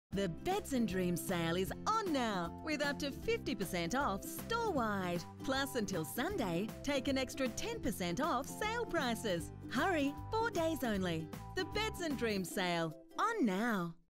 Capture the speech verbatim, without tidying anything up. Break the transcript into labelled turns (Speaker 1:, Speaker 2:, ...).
Speaker 1: The Beds and Dreams sale is on now with up to fifty percent off store-wide. Plus, until Sunday, take an extra ten percent off sale prices. Hurry, four days only. The Beds and Dreams sale, on now.